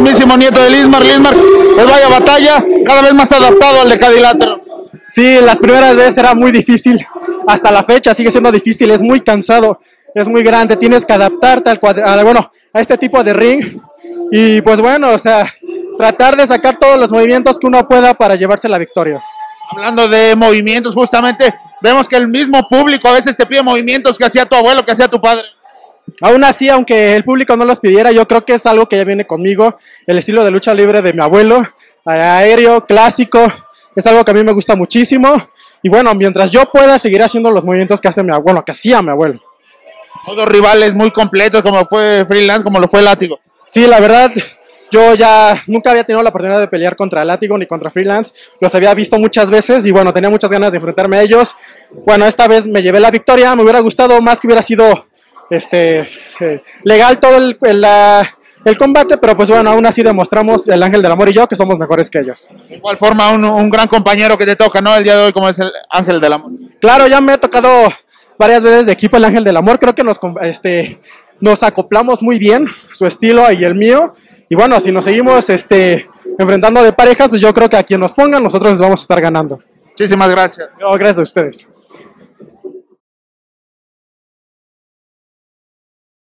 mismísimo nieto de Lismar. Lismar, pues vaya batalla, cada vez más adaptado al decadilátero. Sí, las primeras veces era muy difícil, hasta la fecha sigue siendo difícil, es muy cansado, es muy grande, tienes que adaptarte a este tipo de ring y pues bueno, o sea, tratar de sacar todos los movimientos que uno pueda para llevarse la victoria. Hablando de movimientos, justamente, vemos que el mismo público a veces te pide movimientos que hacía tu abuelo, que hacía tu padre. Aún así, aunque el público no los pidiera, yo creo que es algo que ya viene conmigo, el estilo de lucha libre de mi abuelo, aéreo, clásico, es algo que a mí me gusta muchísimo. Y bueno, mientras yo pueda seguir haciendo los movimientos que hace mi abuelo, que hacía mi abuelo. Todos rivales muy completos, como fue Freelance, como lo fue Látigo. Sí, la verdad, yo ya nunca había tenido la oportunidad de pelear contra Látigo ni contra Freelance. Los había visto muchas veces y bueno, tenía muchas ganas de enfrentarme a ellos. Bueno, esta vez me llevé la victoria. Me hubiera gustado más que hubiera sido legal todo el combate, pero pues bueno, aún así demostramos el Ángel del Amor y yo que somos mejores que ellos. De igual forma, un gran compañero que te toca, ¿no? El día de hoy, como es el Ángel del Amor. Claro, ya me he tocado varias veces de equipo el Ángel del Amor. Creo que nos acoplamos muy bien, su estilo y el mío. Y bueno, si nos seguimos enfrentando de parejas, pues yo creo que a quien nos pongan, nosotros les vamos a estar ganando. Muchísimas gracias. No, gracias a ustedes.